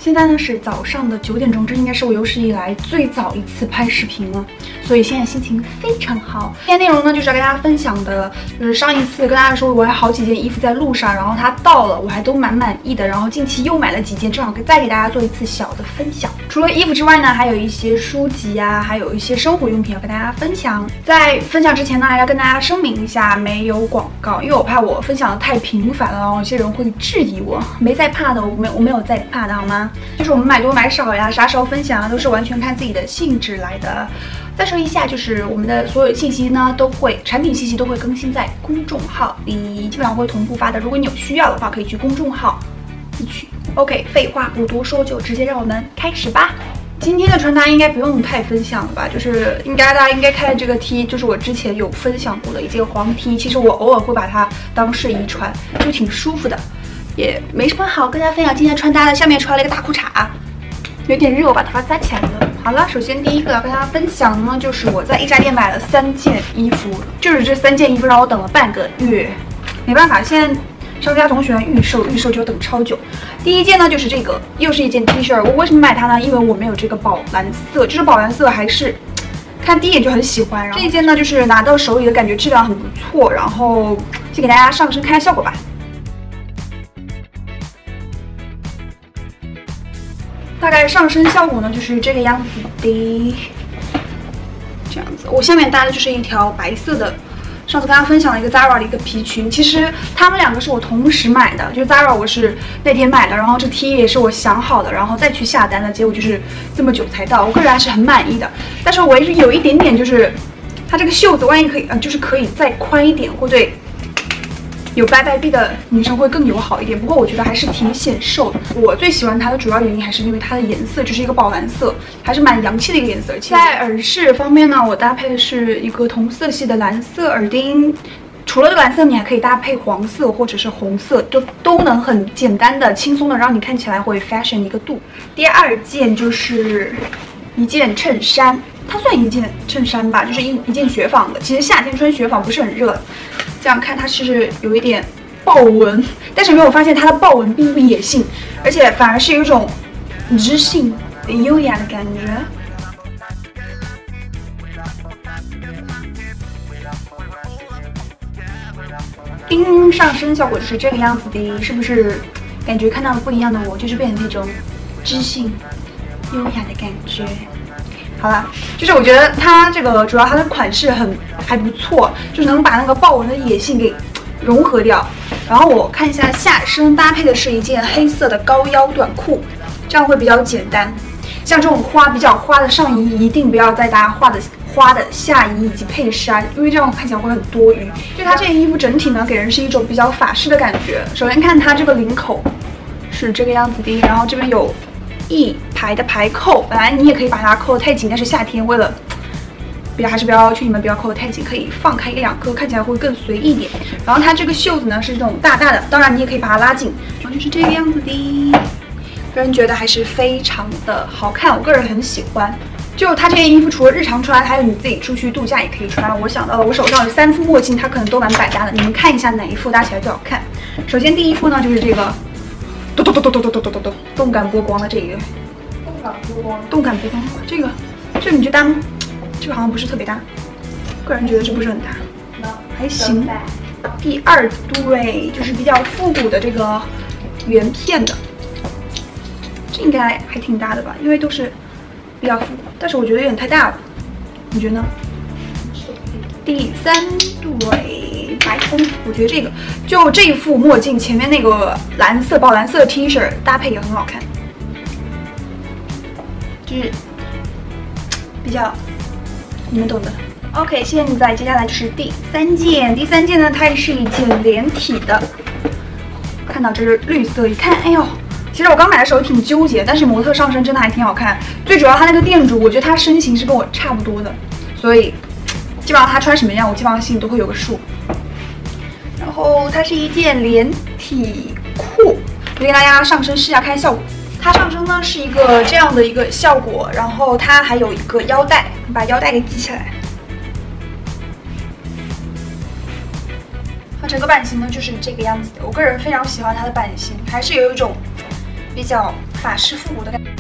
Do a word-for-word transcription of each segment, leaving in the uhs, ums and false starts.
现在呢是早上的九点钟，这应该是我有史以来最早一次拍视频了，所以现在心情非常好。今天内容呢就是要跟大家分享的，就是上一次跟大家说我有好几件衣服在路上，然后它到了，我还都蛮满意的。然后近期又买了几件，正好再给大家做一次小的分享。除了衣服之外呢，还有一些书籍啊，还有一些生活用品要跟大家分享。在分享之前呢，还要跟大家声明一下，没有广告，因为我怕我分享的太频繁了，然后有些人会质疑我。没在怕的，我没我没有在怕的好吗？就是我们买多买少呀，啥时候分享啊，都是完全看自己的兴致来的。再说一下，就是我们的所有信息呢，都会产品信息都会更新在公众号里，基本上会同步发的。如果你有需要的话，可以去公众号自取。OK， 废话不多说，就直接让我们开始吧。今天的穿搭应该不用太分享了吧，就是应该大家应该看这个 T， 就是我之前有分享过的一件黄 T， 其实我偶尔会把它当睡衣穿，就挺舒服的。也没什么好跟大家分享今天穿搭的，下面穿了一个大裤衩，有点热，我把头发扎起来了。好了，首先第一个要跟大家分享呢，就是我在一家店买了三件衣服，就是这三件衣服让我等了半个月，没办法，现在商家总喜欢预售，预售就要等超久。第一件呢就是这个，又是一件 T 恤，我为什么买它呢？因为我没有这个宝蓝色，这是宝蓝色还是看第一眼就很喜欢。然后这一件呢就是拿到手里的感觉质量很不错，然后先给大家上身看效果吧。大概上身效果呢，就是这个样子的，这样子。我下面搭的就是一条白色的，上次跟大家分享了一个 Zara 的一个皮裙。其实他们两个是我同时买的，就是 Zara 我是那天买的，然后这 T 也是我想好的，然后再去下单的，结果就是这么久才到。我个人还是很满意的，但是我有一点点就是，它这个袖子万一可以，呃，就是可以再宽一点，会对有白白臂的女生会更友好一点，不过我觉得还是挺显瘦的。我最喜欢它的主要原因还是因为它的颜色就是一个宝蓝色，还是蛮洋气的一个颜色。在耳饰方面呢，我搭配的是一个同色系的蓝色耳钉，除了这个蓝色，你还可以搭配黄色或者是红色，就都能很简单的、轻松的让你看起来会 fashion 一个度。第二件就是一件衬衫，它算一件衬衫吧，就是一一件雪纺的。其实夏天穿雪纺不是很热。这样看它是有一点豹纹，但是没有发现它的豹纹并不野性，而且反而是有一种知性、优雅的感觉。叮，上身效果就是这个样子的，是不是感觉看到了不一样的我，就是变成那种知性、优雅的感觉？好啦，就是我觉得它这个主要它的款式很还不错，就是能把那个豹纹的野性给融合掉。然后我看一下下身搭配的是一件黑色的高腰短裤，这样会比较简单。像这种花比较花的上衣，一定不要再搭花的花的下衣以及配衫，因为这样看起来会很多余。就它这件衣服整体呢，给人是一种比较法式的感觉。首先看它这个领口是这个样子的，然后这边有一排的排扣，本来你也可以把它扣得太紧，但是夏天为了比较还是不要劝你们不要扣得太紧，可以放开一两颗，看起来会更随意一点。然后它这个袖子呢是这种大大的，当然你也可以把它拉紧，然后就是这个样子的。个人觉得还是非常的好看，我个人很喜欢。就它这件衣服，除了日常穿，还有你自己出去度假也可以穿。我想到了，我手上有三副墨镜，它可能都蛮百搭的，你们看一下哪一副搭起来最好看。首先第一副呢就是这个。咚咚咚咚咚咚咚咚咚咚，动感波光的这个，动感波光，动感波光，这个，这个你觉得搭吗？这个好像不是特别搭，个人觉得这不是很搭，还行。第二对就是比较复古的这个圆片的，这应该还挺搭的吧？因为都是比较复古，但是我觉得有点太大了，你觉得呢？第三对白风，我觉得这个就这一副墨镜前面那个蓝色宝蓝色的 T 恤搭配也很好看，就是比较你们懂的。OK， 现在接下来就是第三件，第三件呢，它是一件连体的，看到这是绿色，一看，哎呦，其实我刚买的时候挺纠结，但是模特上身真的还挺好看。最主要它那个店主，我觉得他身形是跟我差不多的，所以。基本上他穿什么样，我基本上心里都会有个数。然后它是一件连体裤，我给大家上身试一下看效果。它上身呢是一个这样的一个效果，然后它还有一个腰带，把腰带给系起来。它整个版型呢就是这个样子的，我个人非常喜欢它的版型，还是有一种比较法式复古的感觉。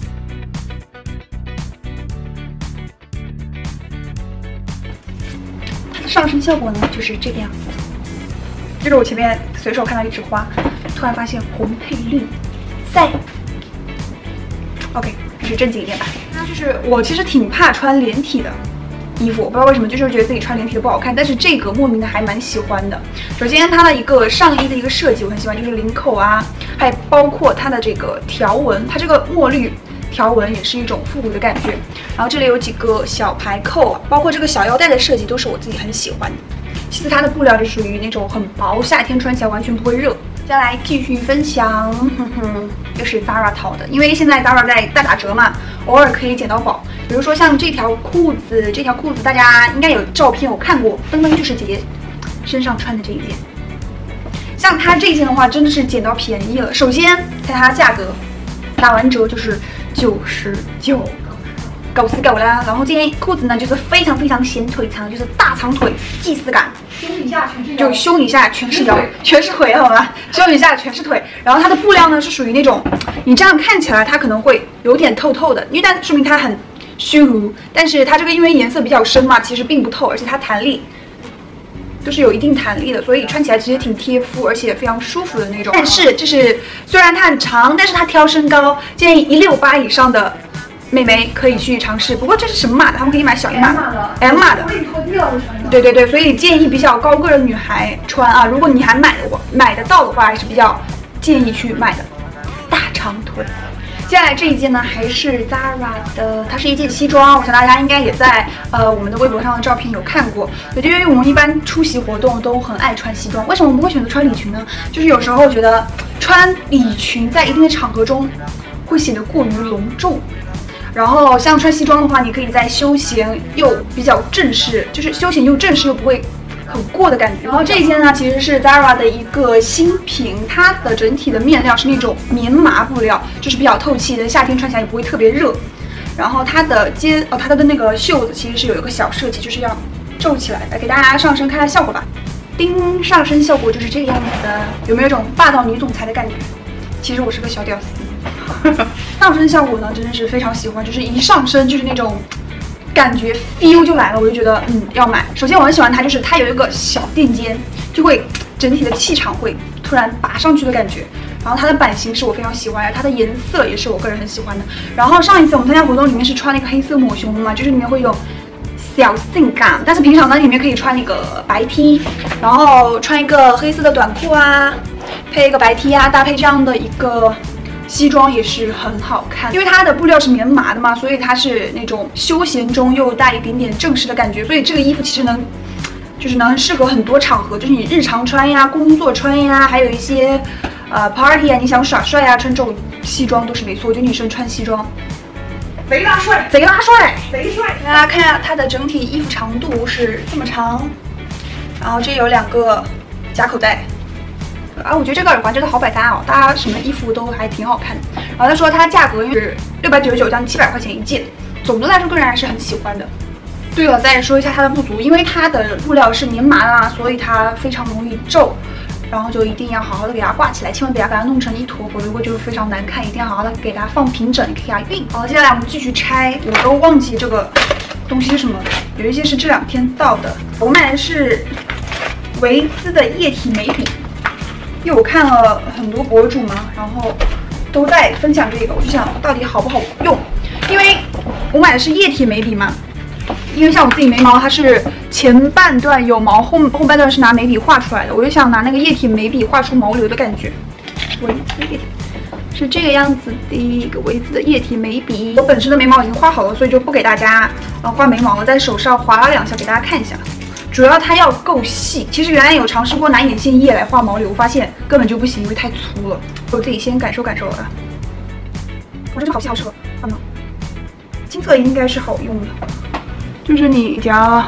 它的上身效果呢就是这个样子。这是我前面随手看到一枝花，突然发现红配绿，在。OK， 还是正经一点吧。那就是我其实挺怕穿连体的衣服，我不知道为什么，就是觉得自己穿连体的不好看。但是这个莫名的还蛮喜欢的。首先它的一个上衣的一个设计我很喜欢，就是领口啊，还包括它的这个条纹，它这个墨绿条纹也是一种复古的感觉。然后这里有几个小排扣，包括这个小腰带的设计都是我自己很喜欢的。其次它的布料就属于那种很薄，夏天穿起来完全不会热。接下来继续分享，哼哼，又是 Zara 淘的，因为现在 Zara 在大打折嘛，偶尔可以捡到宝。比如说像这条裤子，这条裤子大家应该有照片我看过，登登就是姐姐身上穿的这一件。像它这件的话，真的是捡到便宜了。首先看它价格，打完折就是九十九。狗死狗啦！然后这件裤子呢，就是非常非常显腿长，就是大长腿，祭司感。胸以下全是腰，就胸以下全是腰，全是腿，好吗？胸以下全是腿。然后它的布料呢是属于那种，你这样看起来它可能会有点透透的，因为但说明它很虚无。但是它这个因为颜色比较深嘛，其实并不透，而且它弹力都是有一定弹力的，所以穿起来其实挺贴肤，而且非常舒服的那种。但是就是虽然它很长，但是它挑身高，建议一六八以上的妹妹可以去尝试，不过这是什么码的？他们可以买小一码的 ，M 码的。对对对，所以建议比较高个的女孩穿啊。如果你还买的话，买得到的话，还是比较建议去买的。大长腿。接下来这一件呢，还是 Zara 的，它是一件西装，我想大家应该也在呃我们的微博上的照片有看过。对，因为我们一般出席活动都很爱穿西装，为什么我们会选择穿礼裙呢？就是有时候觉得穿礼裙在一定的场合中会显得过于隆重。然后像穿西装的话，你可以在休闲又比较正式，就是休闲又正式又不会很过的感觉。然后这一件呢，其实是 Zara 的一个新品，它的整体的面料是那种棉麻布料，就是比较透气的，夏天穿起来也不会特别热。然后它的肩哦，它的那个袖子其实是有一个小设计，就是要皱起来，来给大家上身看看效果吧。叮，上身效果就是这个样子的，有没有一种霸道女总裁的感觉？其实我是个小屌丝。上身效果呢，真的是非常喜欢，就是一上身就是那种感觉 feel 就来了，我就觉得嗯要买。首先我很喜欢它，就是它有一个小垫肩，就会整体的气场会突然拔上去的感觉。然后它的版型是我非常喜欢的，它的颜色也是我个人很喜欢的。然后上一次我们参加活动里面是穿那个黑色抹胸的嘛，就是里面会有小性感，但是平常呢里面可以穿那个白 T， 然后穿一个黑色的短裤啊，配一个白 T 啊，搭配这样的一个西装也是很好看，因为它的布料是棉麻的嘛，所以它是那种休闲中又带一点点正式的感觉，所以这个衣服其实能，就是能适合很多场合，就是你日常穿呀、工作穿呀，还有一些呃 party 啊，你想耍帅呀，穿这种西装都是没错。我觉得女生穿西装贼拉帅，贼拉帅，贼帅！大家看一下它的整体衣服长度是这么长，然后这有两个夹口袋。啊，我觉得这个耳环真的好百搭哦，大家什么衣服都还挺好看的。然后他说它价格是六百九十九，将近七百块钱一件，总的来说个人还是很喜欢的。对了，再说一下它的不足，因为它的布料是棉麻的啊，所以它非常容易皱，然后就一定要好好的给它挂起来，千万别把它弄成一坨，否则会就非常难看，一定要好好的给它放平整，给它熨。好，接下来我们继续拆，我都忘记这个东西是什么，有一些是这两天到的，我买的是维姿的液体眉笔。因为我看了很多博主嘛，然后都在分享这个，我就想到底好不好用。因为我买的是液体眉笔嘛，因为像我自己眉毛它是前半段有毛，后后半段是拿眉笔画出来的，我就想拿那个液体眉笔画出毛流的感觉。维姿液体是这个样子的一个维姿的液体眉笔，我本身的眉毛已经画好了，所以就不给大家呃画眉毛了，在手上划拉两下给大家看一下。主要它要够细，其实原来有尝试过拿眼线液来画毛流，发现根本就不行，因为太粗了。我自己先感受感受了，我这个好细好适合，看到吗？金色应该是好用的，就是你只要，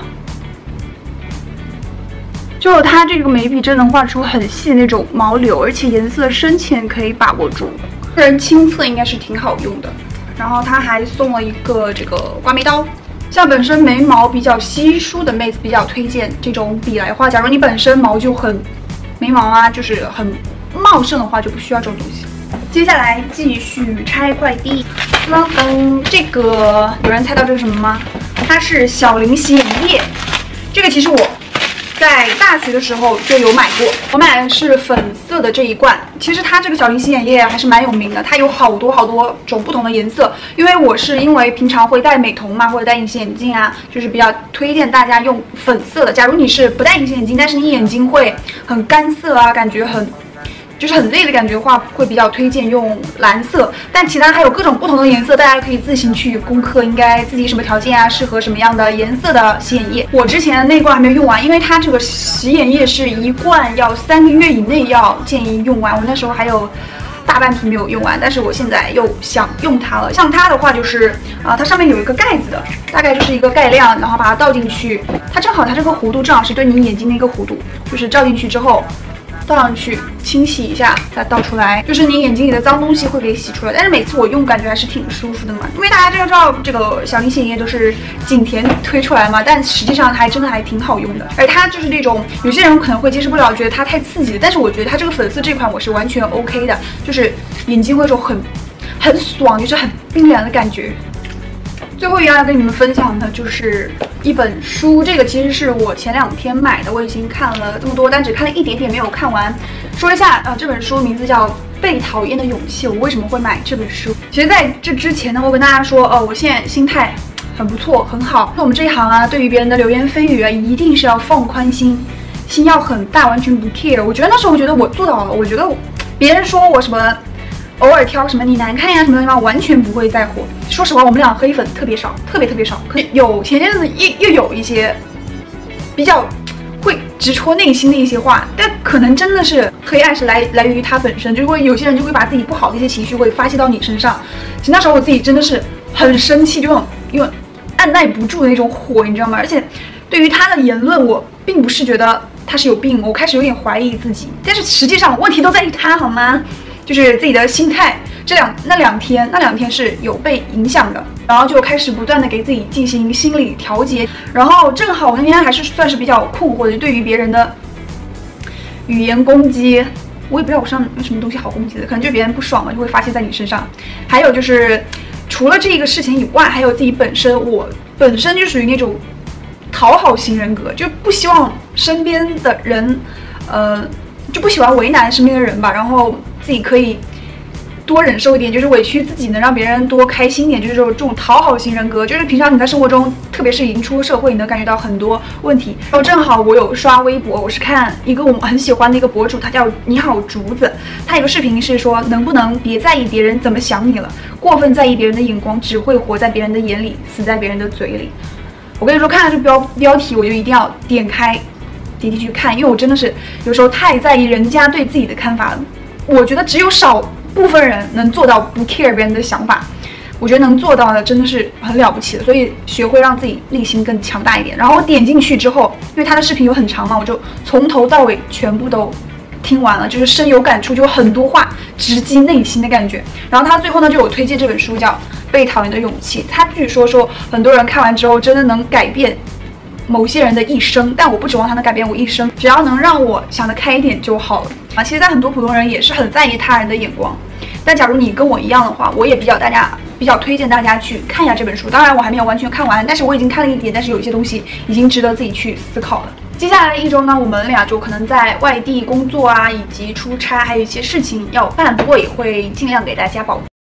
就它这个眉笔真能画出很细的那种毛流，而且颜色深浅可以把握住，个人亲测应该是挺好用的。然后它还送了一个这个刮眉刀。像本身眉毛比较稀疏的妹子比较推荐这种笔来画。假如你本身毛就很眉毛啊，就是很茂盛的话，就不需要这种东西。 接下来继续拆快递。噔噔，这个有人猜到这是什么吗？它是小林洗眼液。这个其实我在大学的时候就有买过，我买的是粉色的这一罐。其实它这个小林洗眼液还是蛮有名的，它有好多好多种不同的颜色。因为我是因为平常会戴美瞳嘛，或者戴隐形眼镜啊，就是比较推荐大家用粉色的。假如你是不戴隐形眼镜，但是你眼睛会很干涩啊，感觉很。就是很累的感觉的话，会比较推荐用蓝色，但其他还有各种不同的颜色，大家可以自行去攻克，应该自己什么条件啊，适合什么样的颜色的洗眼液。我之前那罐还没有用完，因为它这个洗眼液是一罐要三个月以内要建议用完，我那时候还有大半瓶没有用完，但是我现在又想用它了。像它的话就是啊、呃，它上面有一个盖子的，大概就是一个盖量，然后把它倒进去，它正好它这个弧度正好是对你眼睛的一个弧度，就是照进去之后。倒上去清洗一下，再倒出来，就是你眼睛里的脏东西会给洗出来。但是每次我用感觉还是挺舒服的嘛，因为大家都知道这个小林洗眼液都是景甜推出来嘛，但实际上还真的还挺好用的。而它就是那种有些人可能会接受不了，觉得它太刺激了，但是我觉得它这个粉色这款我是完全 OK 的，就是眼睛会有种很很爽，就是很冰凉的感觉。最后一样要跟你们分享的就是一本书，这个其实是我前两天买的，我已经看了这么多，但只看了一点点，没有看完。说一下，呃，这本书名字叫《被讨厌的勇气》，我为什么会买这本书？其实在这之前呢，我跟大家说，呃，我现在心态很不错，很好。那我们这一行啊，对于别人的流言蜚语啊，一定是要放宽心，心要很大，完全不 care。我觉得那时候我觉得我做到了，我觉得我别人说我什么。偶尔挑什么你难看呀什么的地方完全不会在乎。说实话，我们俩黑粉特别少，特别特别少。可有前阵子又又有一些比较会直戳内心的一些话，但可能真的是黑暗是来来源于他本身，就会有些人就会把自己不好的一些情绪会发泄到你身上。其实那时候我自己真的是很生气，就那种因为按耐不住的那种火，你知道吗？而且对于他的言论，我并不是觉得他是有病，我开始有点怀疑自己，但是实际上问题都在于他，好吗？就是自己的心态，这两那两天那两天是有被影响的，然后就开始不断的给自己进行心理调节，然后正好我那天还是算是比较困惑的，对于别人的语言攻击，我也不知道我身上有什么东西好攻击的，可能就别人不爽了就会发泄在你身上。还有就是除了这个事情以外，还有自己本身，我本身就属于那种讨好型人格，就不希望身边的人，呃，就不喜欢为难身边的人吧，然后自己可以多忍受一点，就是委屈自己，能让别人多开心一点，就是这种这种讨好型人格。就是平常你在生活中，特别是已经出了社会，你能感觉到很多问题。然后正好我有刷微博，我是看一个我很喜欢的一个博主，他叫你好竹子，他有个视频是说，能不能别在意别人怎么想你了？过分在意别人的眼光，只会活在别人的眼里，死在别人的嘴里。我跟你说，看了这标标题，我就一定要点开点进去看，因为我真的是有时候太在意人家对自己的看法了。我觉得只有少部分人能做到不 care 别人的想法，我觉得能做到的真的是很了不起的，所以学会让自己内心更强大一点。然后我点进去之后，因为他的视频有很长嘛，我就从头到尾全部都听完了，就是深有感触，就很多话直击内心的感觉。然后他最后呢就有推荐这本书叫《被讨厌的勇气》，他据说说很多人看完之后真的能改变某些人的一生，但我不指望他能改变我一生，只要能让我想得开一点就好了啊！其实，在很多普通人也是很在意他人的眼光，但假如你跟我一样的话，我也比较大家比较推荐大家去看一下这本书。当然，我还没有完全看完，但是我已经看了一点，但是有一些东西已经值得自己去思考了。接下来一周呢，我们俩就可能在外地工作啊，以及出差，还有一些事情要办，不过也会尽量给大家保